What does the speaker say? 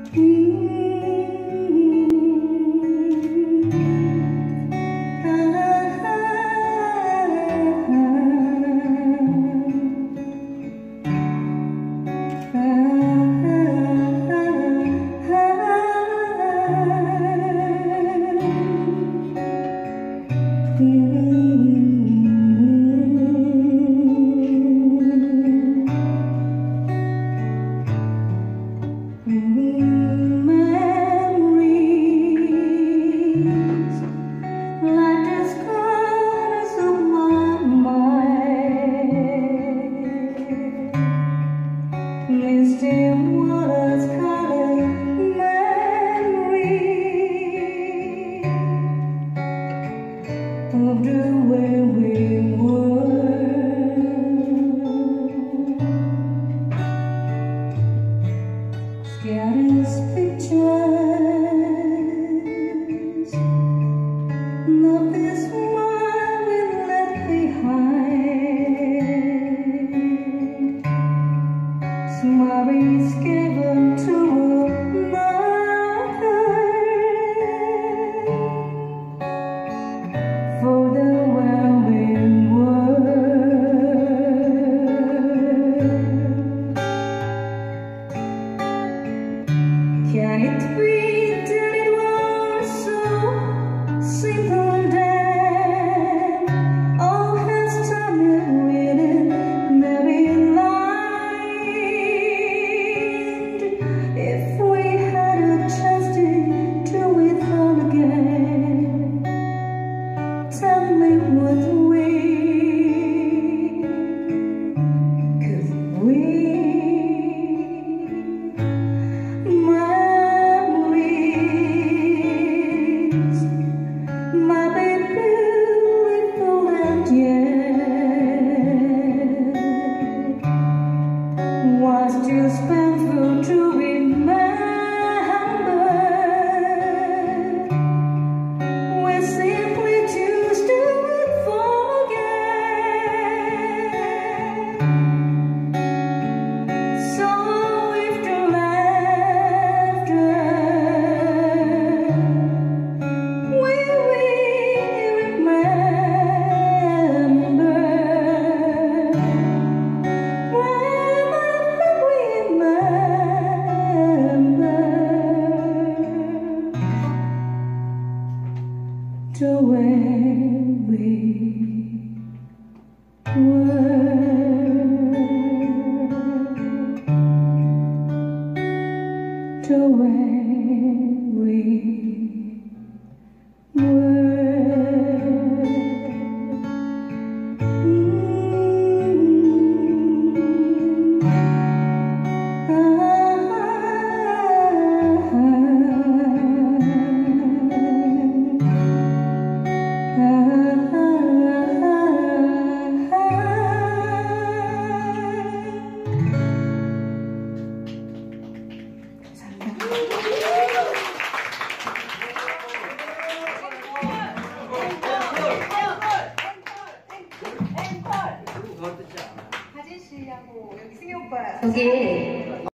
Of the way we were, scattered pictures, love is what we left behind. Memories given to another for the well-being world. Can it be that it was so simple then? All has time and written, maybe lied. If we had a chance to do it all again, tell me what could we? Memories might be beautiful and yet was just painful to remember. We simply choose to forget. So if the laughter we will remember. The way we were, the way